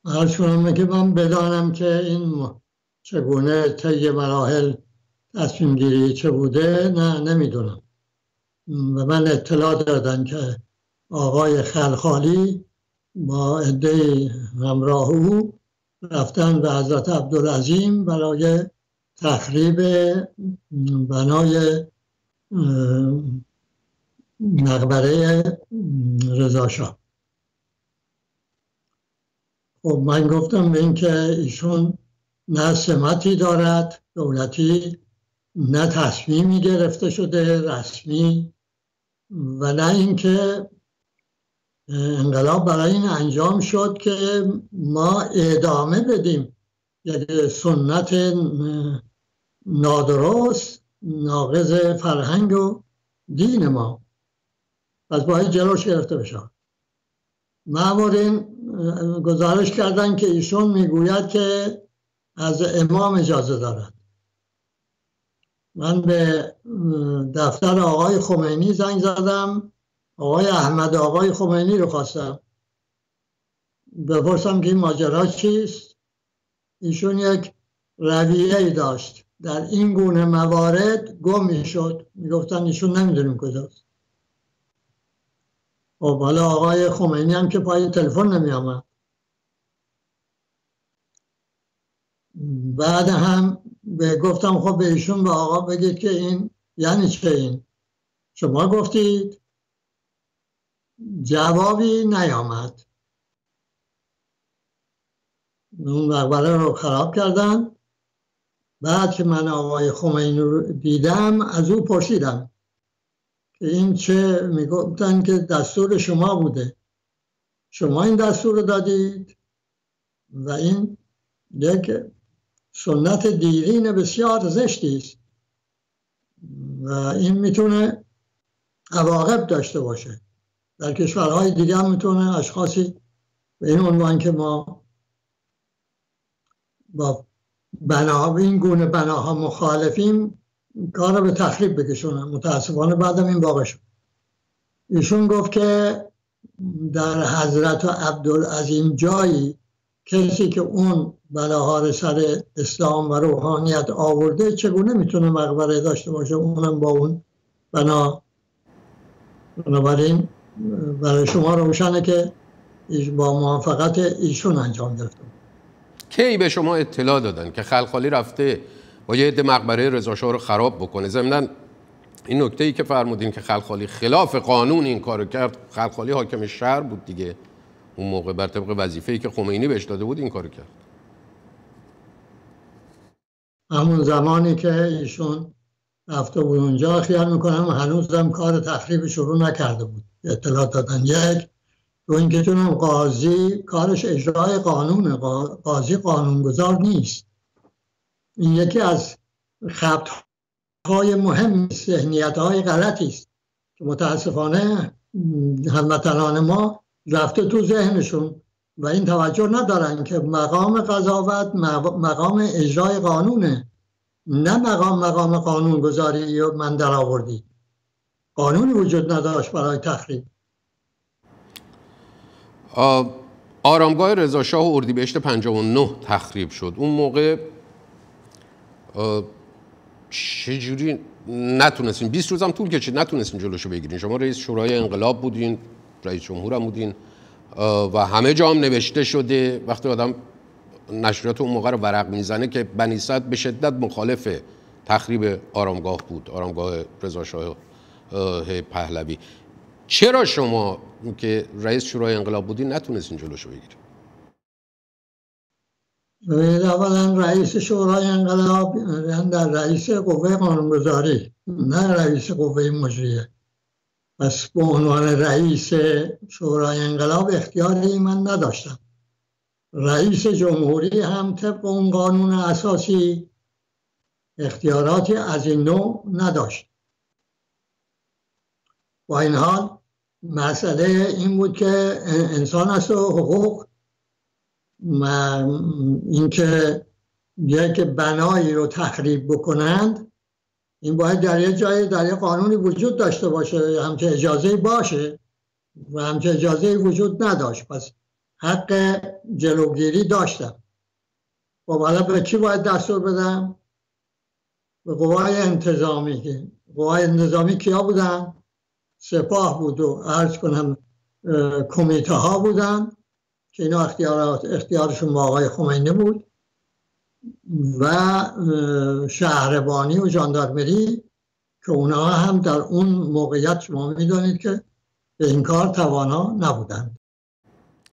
عرض کنم که من بدانم که این چگونه طی مراحل تصمیم گیری چه بوده نمیدونم. و من اطلاع دادن که آقای خلخالی با عده همراه او رفتن به حضرت عبدالعظیم برای تخریب بنای مقبره رضا شاه. خب من گفتم به این که ایشون نه سمتی دارد دولتی، نه تصمیمی گرفته شده رسمی، و نه اینکه انقلاب برای این انجام شد که ما ادامه بدیم یک سنت نادرست ناقض فرهنگ و دین ما، پس باید جلوش گرفته بشه. مامورین گزارش کردن که ایشون میگوید که از امام اجازه دارد. من به دفتر آقای خمینی زنگ زدم، آقای احمد آقای خمینی رو خواستم بپرسم که این ماجرا چیست. ایشون یک رویه‌ای داشت در این گونه موارد گم میشد، میگفتن ایشون نمیدونیم کجاست. خب حالا آقای خمینی هم که پای تلفن نمی آمد. بعد هم گفتم خب به ایشون به آقا بگید که این یعنی چه، این شما گفتید؟ جوابی نیامد. اون مقبره رو خراب کردن. بعد که من آقای خمینی رو دیدم از او پرسیدم که این چه، میگفتن که دستور شما بوده، شما این دستور رو دادید و این یک سنت دیرین بسیار زشتی است و این میتونه عواقب داشته باشه. در کشورهای دیگه هم میتونه اشخاصی به این عنوان که ما با این گونه بناها مخالفیم کار رو به تخریب بکشونن. متاسفانه بعدم این واقع شد. ایشون گفت که در حضرت عبدالعظیم جایی کسی که اون بلاها رو سر اسلام و روحانیت آورده چگونه میتونه مقبره داشته باشه، اونم با اون بنا. بنابراین برای شما روشنه که با موافقت ایشون انجام گرفته. کی به شما اطلاع دادن که خلخالی رفته با یه عده مقبره رضا شاه رو خراب بکنه؟ ضمناً این نکته‌ای که فرمودین که خلخالی خلاف قانون این کارو کرد، خلخالی حاکم شهر بود دیگه، اون موقع بر طبق وظیفه‌ای که خمینی بهش داده بود این کارو کرد. همون زمانی که ایشون رفته بود اونجا خیال میکنم هنوزم کار تخریب شروع نکرده بود. اطلاع دادن. یک تو اینکه چون قاضی کارش اجرای قانونه، قاضی قانونگذار نیست. این یکی از خطاهای مهم، ذهنیت‌های غلطی است که متاسفانه هموطنان ما رفته تو ذهنشون و این توجه ندارن که مقام قضاوت مقام اجرای قانونه، نه مقام قانونگذاری و من در آوردی. قانونی وجود نداشت برای تخریب. آرامگاه رضا شاه اردیبهشت 59 تخریب شد. اون موقع چجوری نتونستین؟ 20 روز هم طول کشید نتونستین جلوشو بگیرین. شما رئیس شورای انقلاب بودین، رئیس جمهور هم بودین و همه جا هم نوشته شده. وقتی آدم نشریات اون موقع رو ورق میزنه که بنی صدر به شدت مخالف تخریب آرامگاه بود، آرامگاه رضا شاه پهلوی. چرا شما که رئیس شورای انقلاب بودین نتونستین جلوشو بگیرین؟ اولا رئیس شورای انقلاب در رئیس قوه قانونگذاری، نه رئیس قوه مجریه. پس به عنوان رئیس شورای انقلاب اختیاری من نداشتم. رئیس جمهوری هم طبق اون قانون اساسی اختیاراتی از این نوع نداشت. با این حال مسئله این بود که انسان است و حقوق، اینکه یک بنایی رو تخریب بکنند این باید در یه جای در یه قانونی وجود داشته باشه، همچه اجازه باشه و همچه اجازه وجود نداشت. پس حق جلوگیری داشتم. و حالا به کی باید دستور بدم؟ به قوای انتظامی. قوای انتظامی کیا بودن؟ سپاه بود و عرض کنم کمیته ها بودن که اینا اختیارشون با آقای خمینی بود و شهربانی و ژاندارمری که اونها هم در اون موقعیت شما میدونید که به این کار توانا نبودند.